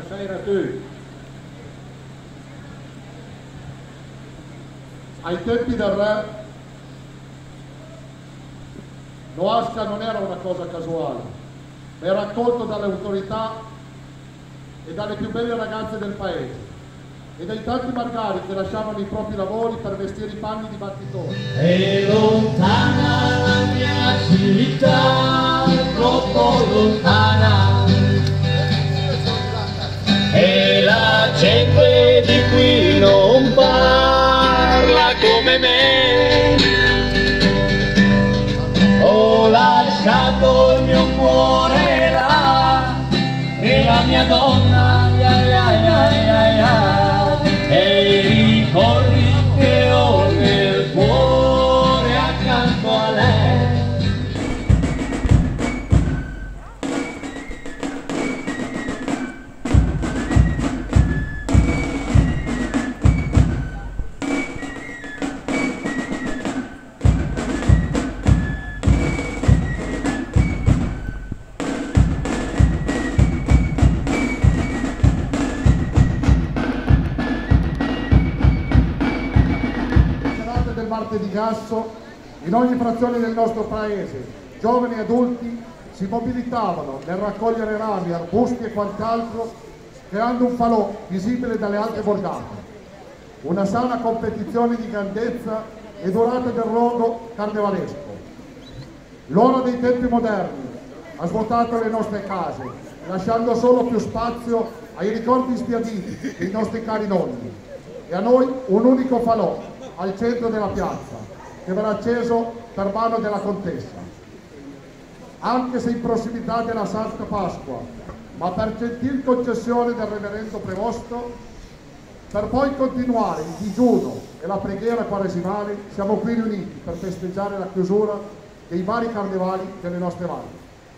stasera tu. Ai tempi del re l'Oasca non era una cosa casuale, ma era accolto dalle autorità e dalle più belle ragazze del paese e dai tanti magari che lasciavano i propri lavori per vestire i panni di battitore. È lontana la mia città, troppo lontana, e la gente di qui non parla come me. Ho lasciato il mio cuore là e la mia donna, e i ricordi che ho nel cuore accanto a lei. Di Gasso, in ogni frazione del nostro paese, giovani e adulti si mobilitavano nel raccogliere rami, arbusti e quant'altro, creando un falò visibile dalle alte borgate. Una sana competizione di grandezza e durata del rogo carnevalesco. L'ora dei tempi moderni ha svuotato le nostre case, lasciando solo più spazio ai ricordi sbiaditi dei nostri cari nonni, e a noi un unico falò al centro della piazza, che verrà acceso per mano della contessa. Anche se in prossimità della Santa Pasqua, ma per gentil concessione del reverendo prevosto, per poi continuare il digiuno e la preghiera quaresimale, siamo qui riuniti per festeggiare la chiusura dei vari carnevali delle nostre valli.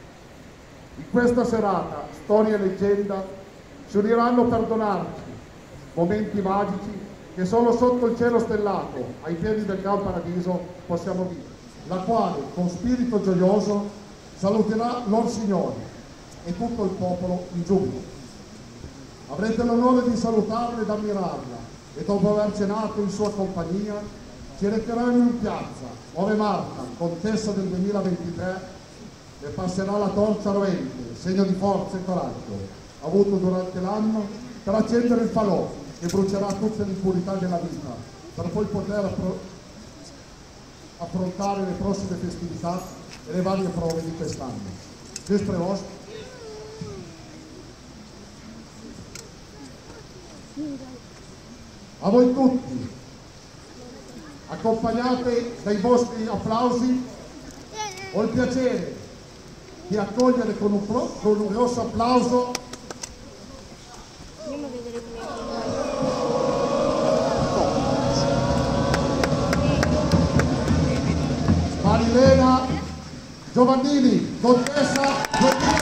In questa serata, storia e leggenda si uniranno per donarci momenti magici che solo sotto il cielo stellato, ai piedi del Gran Paradiso, possiamo vivere, la quale, con spirito gioioso, saluterà Lor Signore e tutto il popolo in giubilo. Avrete l'onore di salutarla ed ammirarla, e dopo aver cenato in sua compagnia, ci recheremo in piazza, ove Marta, contessa del 2023, le passerà la torcia rovente, segno di forza e coraggio, avuto durante l'anno, per accendere il falò, che brucerà tutte le impurità della vita, per poi poter affrontare le prossime festività e le varie prove di quest'anno. Gesù prevost. A voi tutti, accompagnate dai vostri applausi, ho il piacere di accogliere con un grosso applauso Marilena Giovannini, contessa.